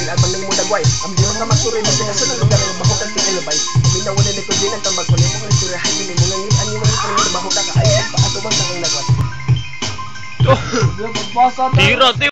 Alman ng mudagway ang di ka magsuroy magkakaso ng lugar ng bahok at tinilabay minawala ni Kudin ang tambagkulay mo kung isura hay mo nang ngitan niyo ng bahok ka kaayos pa ato bang nagwas Tira